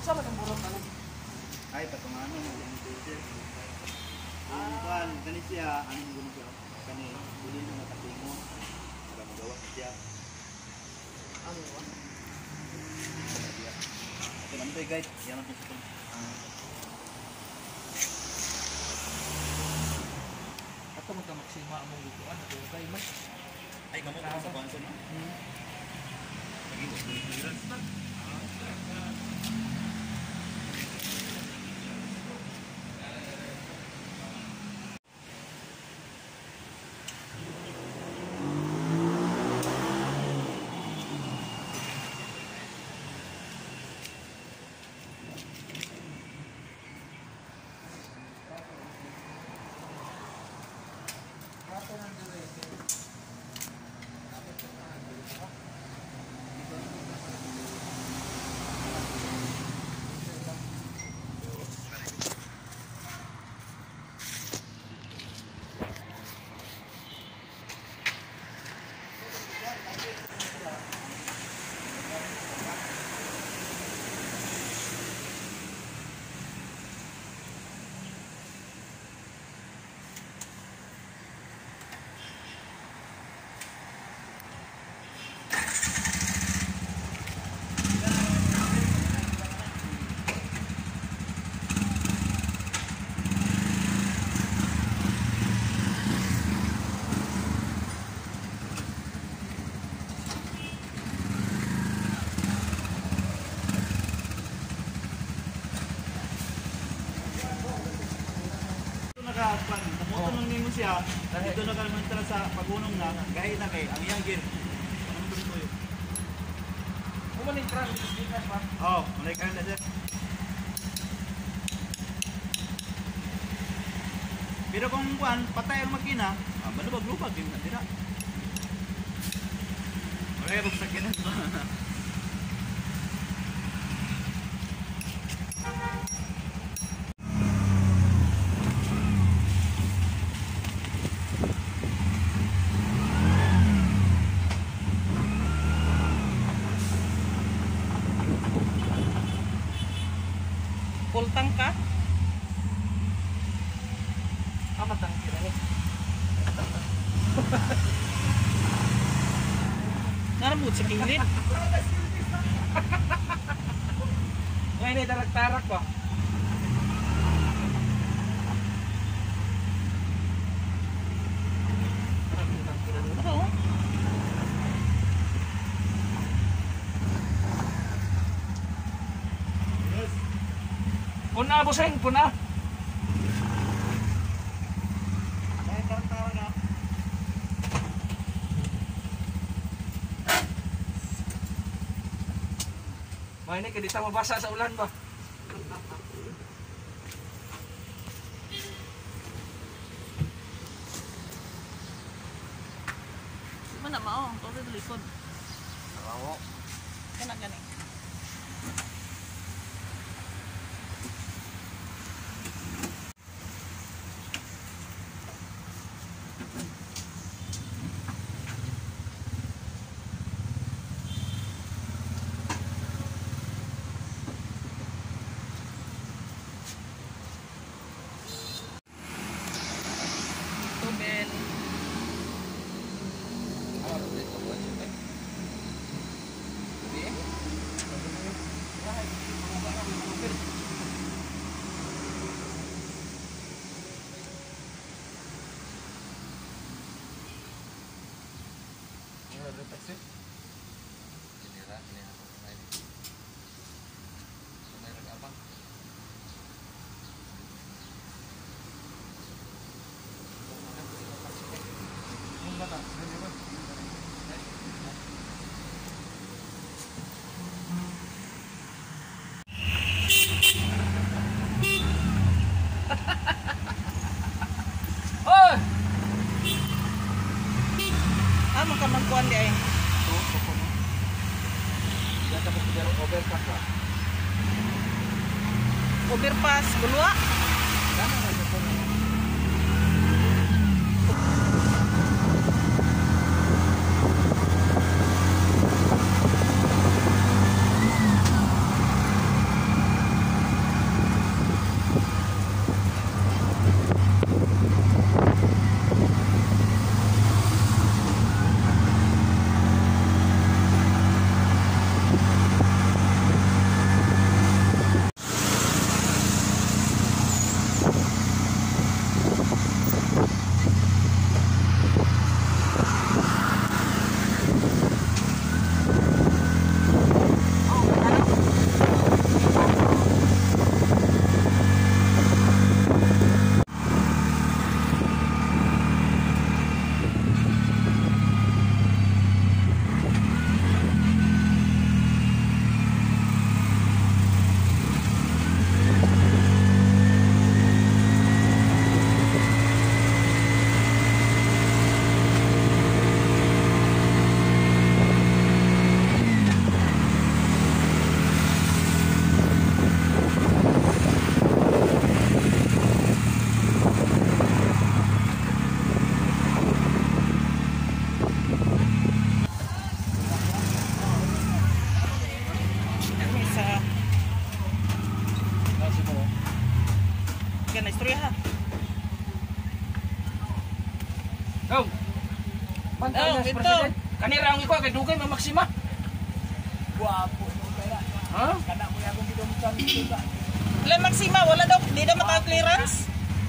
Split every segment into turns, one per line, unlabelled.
Sama ng burong ano?
Ay, patunganon mo yung teacher. Kuan, kani siya, anong gulo siya? Kani, uli na nakatingon. Para magawa siya.
Ano ba?
Ito naman tayo guide, yan ang gusto.
Ato mo ka maksima among lutuan at yung kayo man.
Ay, kamot ka sa kwanso na? Lagi ko, clearance na. Pumutulong nimo siya, dito na ka sa pagunong na, gaya na kay, ang iyang gear. Anong tuloy ko yun?
Umaling crash, business ba?
Oo, malay ka na siya. Pero kung kuhan, patay ang makina, malubag-lubag yung natira. Malay ka sa kinan ba?
Full tank ka? Apa tank kira ni? Narambut sa kilid. Ngayon ay tarak-tarak ba? Puna buseng, puna. May ini kita mabasa sa ulan ba? Mana mau? Kau tu likod.
Oo.
Kena gani. Magkuhan di ay. Overpass, Bulwa.
istorya ha.
Go. Pantay na
Ito.
president. Kanira ang iko kay dugay mamaksima.
Guwapo mo kaya.
Ha?
Kana mo akong gidumtan dito.
Wala maksima, wala daw, di daw maka-clearance.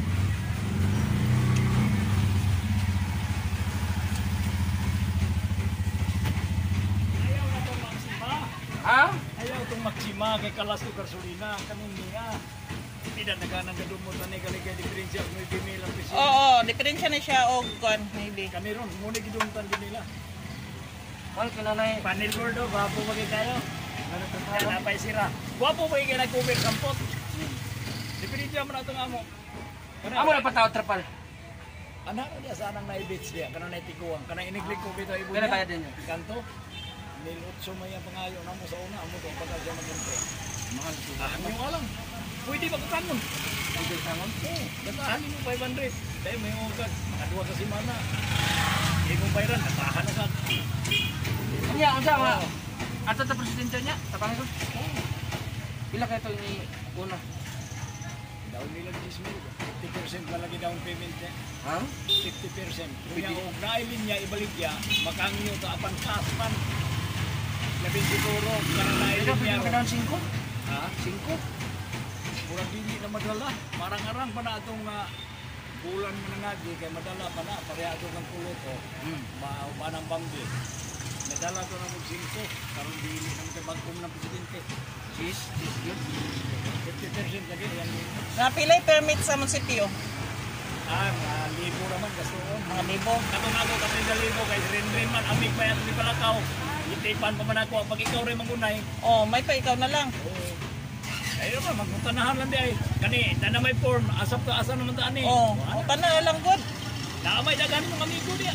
Ayaw na itong maksima.
Ha?
Ayaw itong maksima kay kalas to gasolina. Kanong niya. Hindi na nagana na dumot na galigay diferensya kung may bimilang piso.
Oo, diferensya na siya o kuan, maybe.
Kaniron, muna gidumtan din nila.
Wal kinanay.
Panel gordo, gwapo ba kayo? Yan, napay sira. Gwapo ba kayo nag-cover sampot? Diferensya mo na ito nga mo.
Amo na pataw trapal.
Anak niya sanang naibits niya, kanang naitikuang, kanang iniglik ko bito ibo
Kaya
niya.
bayad din yun.
Kanto, nilutso mo yung pangayo na mo sa una, amo kung pagka siya mag-ente.
Mahal ko.
Ano yung alam? Pwede magkakamon.
Pwede sangon.
Oo, natahan mo 500. Dahil may ugat, nakadua sa simana. Hindi mo bayran, natahan na sa.
Unya unsa ma? Ato ta presidente niya, tapang ko. Pila kay to ni una?
Down nila 10,000. 50% malagi down payment niya.
Ha?
50%. Kung yung nailin niya, ibalik niya, makangyo ka apan kaspan. Labing siguro, karang
Ito
nailin niya.
pwede ka daw 5.
Ha?
5.
Murag dili na madala. Marang-arang pa na itong bulan mo na nga, di kay madala pa na. Pareha ito ng kulot o. Maanang banggi. Nadala ito ng 5. Karong dili ng kabagkom ng presidente.
Sis, yun.
50% lagi. Yan din.
Napilay permit sa munisipyo.
Libo naman gastoon.
Mga libo.
Katong ako kasi sa libo kay rin man amig pa yan di palakaw. Itipan pa man ako pag ikaw rin magunay.
Oh, may pa ikaw na lang.
Ayun pa, magtanahan lang di ay. Kani, na may form, asap ka, asa naman taan eh.
Oh, utan na lang good.
Naamay dagan mong amigo niya.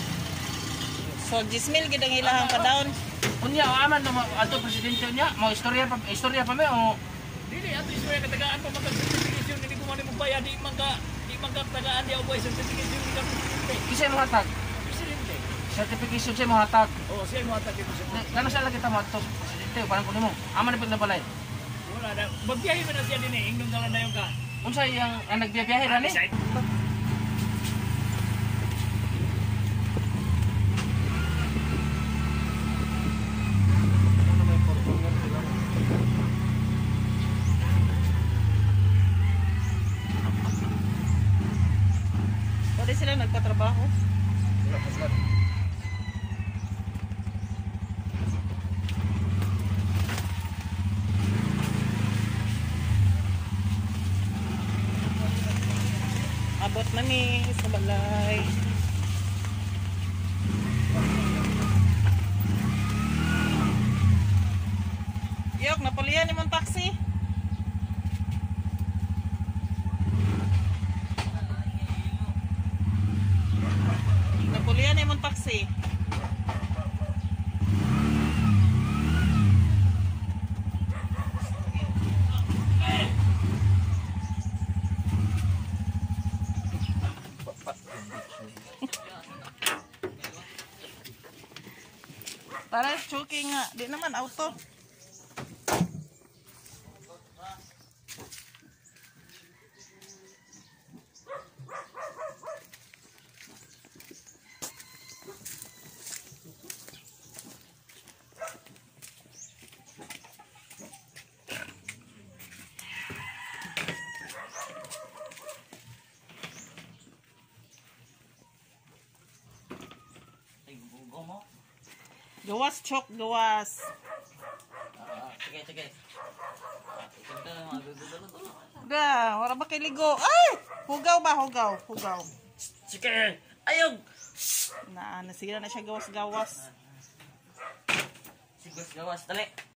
So, 10,000 gid ang ilahang pa down.
Unya aman na ato presidente niya, mo istorya pa may o
Dili, ato istorya katagaan pa mag-certification, hindi ko mali magbayad, di man ka tagaan di ako boy, certification di ka presidente.
kisay mo hatag.
Presidente.
Certification siya mo hatag.
Oo, siya mo atag ito siya.
Kano sa lagi ta mo ato presidente parang kuno mo. Aman na pud na balay.
Wala na, magbiyahe mo na siya din eh, ingnon na yung ka.
Unsa yang nagbiyahe ra ni?
Pwede sila nagpatrabaho. Abot na ni sa balay. Yok, napulihan ni mong taxi. Napulihan ni mong taxi. Para choking nga, di naman auto. Gawas chok, gawas.
Sige.
Ga, wala ba kay ligo? Ay! Hugaw ba? Hugaw.
Sige. Ayog.
Sige na siya gawas-gawas.
Sige, gawas dali.